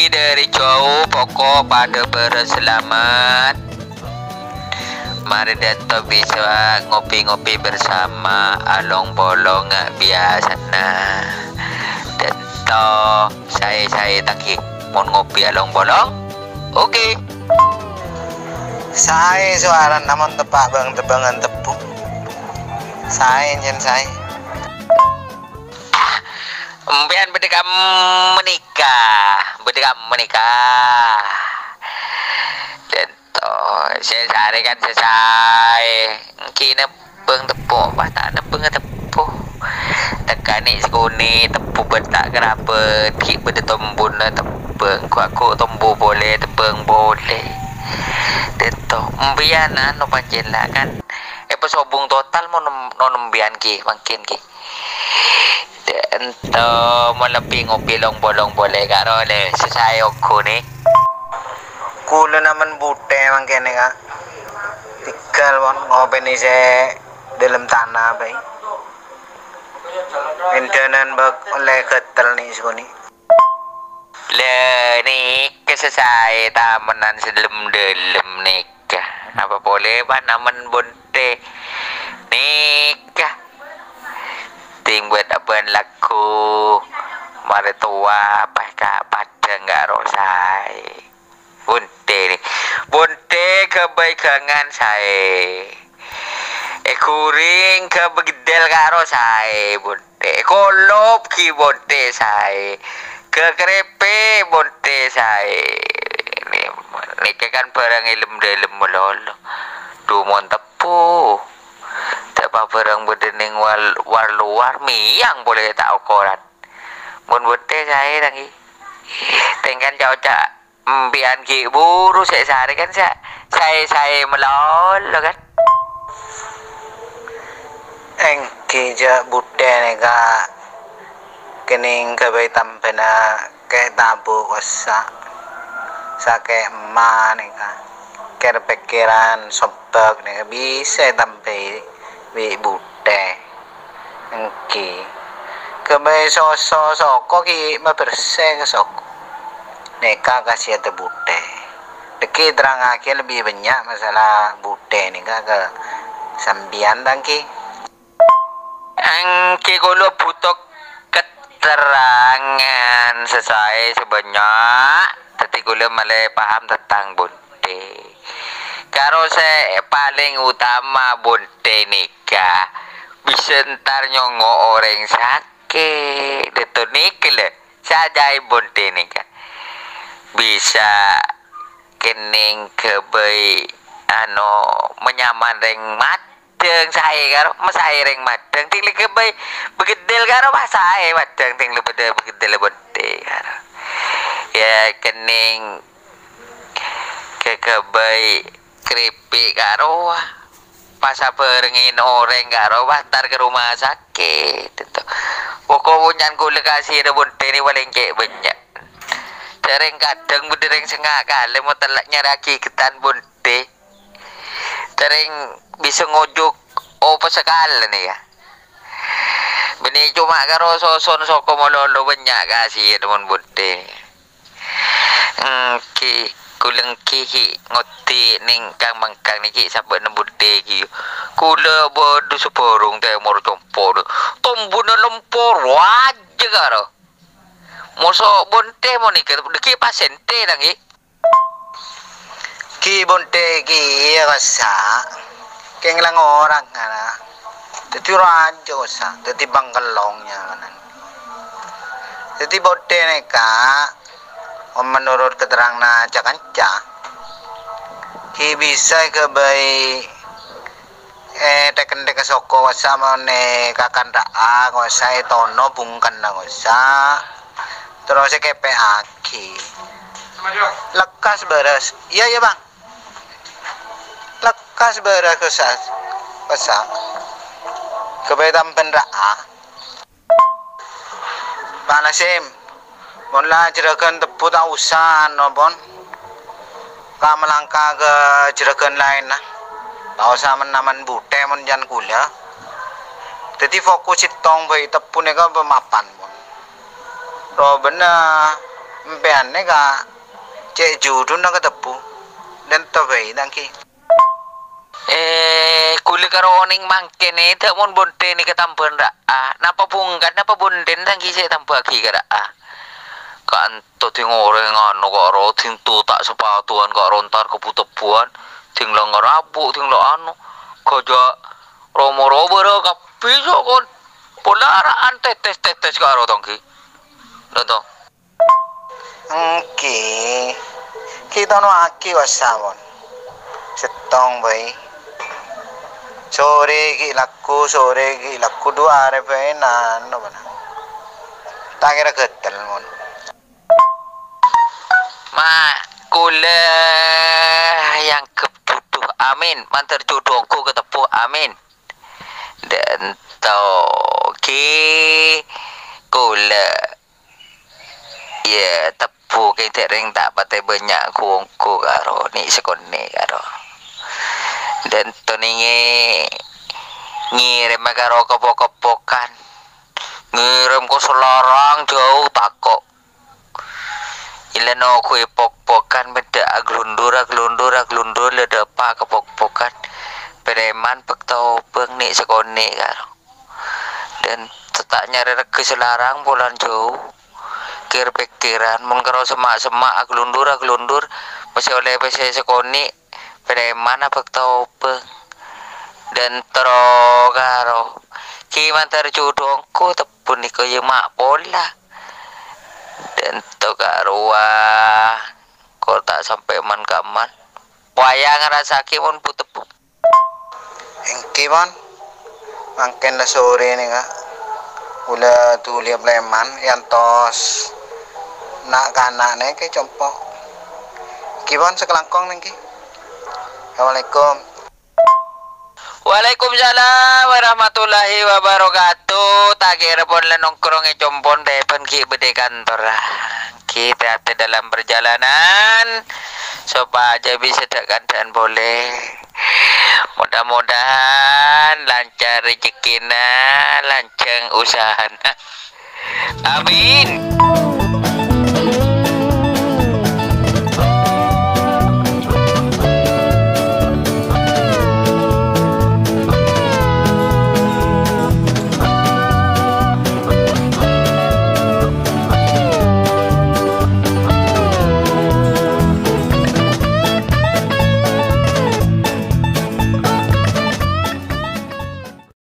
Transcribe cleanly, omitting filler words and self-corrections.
kami dari jauh pokok pada berselamat. Mari datang bisa ngopi-ngopi bersama along bolong biasa nah. Datang saya tangki mau ngopi along bolong. Oke. Saya suara namun tepak bang tebangan tepuk. Saya jen saya. Empian bedekam menikah. Saya cari kan selesai kini beng tepuk batana beng tepuk tekani sekuni tepuk betak kerapa ki benda tombun tepeng aku tombu boleh tepeng boleh deto mbian anu pancen lah kan pesobung total mau nombian ki makin ki ento melepi ngopi long bolong boleh karo le selesai aku nih Kulo naman bute mang kene ka. Tigal won ngopeni se dalam tanah bay. Endanan bak oleh ketel nih sekuni. Le nih kesesai tamenan selem nikah. Apa boleh ba naman bunte nikah. Ting buat aban laku mare tua apa ka padang karo sae. Bunte kebaikangan saya. Kuring ke begedel karo saya bunte. Kolop ki bunte saya. Ke krepe bunte saya. Ini kan barang ilmu dalam melolo. Dumon tepu. Tapi barang bedening war luar miang boleh tak ukuran. Mun bunte saya lagi. Tinggal jauh Mbian ki buru saya sehari kan saya melol kan Engki ja bute nega kening kabay tampena kay tabo kosa sa kay ma nega ker pikiran sobag nega bisa tampay wi bute engki kabay soko ki maperse soko neka kasih ada bute. Deki terang akhir lebih banyak masalah bute ni ke sambian dangki. Angki kalau butuh keterangan sesuai sebanyak, tapi kalau malah paham tentang bute. Kalau saya paling utama bute nikah, bisa ntar nyongo orang sakit, itu nikah saja bute nikah. Bisa kening kebay menyaman reng madeng saya karo masai reng madeng tingli kebay begedel karo masai madeng tingli beda begedel bonte karo ya kening kebay keripik karo pas berengin orang karo bantar ke rumah sakit itu pokok punyan kula kasih ada bonte ni paling kek banyak dereng kadang dereng sengak kali mau telaknya lagi ketan bunte dereng bisa ngojuk apa sekali nih ya benih cuma karo soson soko mololo banyak kasih teman bunte ki kuleng ki ngoti ning kang mangkang niki sabet nembunte ki kula bodu seporong teh mor compor tombuna lempor wajah karo mosok bonte mau nikah ki pasente lagi ki bonte ki ya kasa keng lang orang kana teti raja kasa teti bangkalongnya kanan teti bonte neka menurut keterangan na cakanca ki bisa ke bayi teken soko kasa mane kakanda kasa tono bungkan na kasa terus kepe aki lekas beres iya bang lekas beres kesas kebetam penraa panasim mon la jerakan tepu tak usah no bon kamelangka ke jerakan lain nah tak usah menaman bute mon jan kula jadi fokus itong bayi tepu neka pemapan bon Robena Mpeanne ka cek judun na ketepu dan tobai tangki. Kulit karo oning mangkene tak mon bonte ni ketampan rak napa pungkat napa bonden tangki saya tambah lagi kara kan to ting orang anu karo ting tu tak sepatuan karo ntar keputepuan ting lo ngerabu ting lo anu kaja romo-romo ro kapiso kon polaraan tetes karo tangki nonton kita no aki wasawon setong bayi sore ki laku dua are penan no bana tak kira getel mon ma kula yang kebutuh amin mantar jodohku ketepu amin dan tau ki kula ya tepu kita ring tak patai banyak kuongku karo ni sekone karo dan to ninge ngirim karo kepok-kepokan ngirim ko selarang jauh takok ileno ku pok-pokan beda aglundur le depa kepok-pokan preman pektau beng ni sekone karo dan tak nyari regi selarang bulan jauh kir-pikiran mun karo semak-semak aglundur masih oleh pese sekoni preman apa tau beng dan tero karo ki mantar jodongku tepun niko ye mak pola dan to karo kok tak sampai man kaman wayang ngrasake mun putepu engki mon mangken la sore ni ka ula tu liap leman yang tos nak kanak ne ke compo kibon sekelangkong nengki. Assalamualaikum. Waalaikumsalam warahmatullahi wabarakatuh. Tak kira pun le nongkrong compon depan ki bede kantor. Kita dalam perjalanan supaya aja bisa dekat dan boleh. Mudah-mudahan lancar rezekina, lancar usahana. Amin.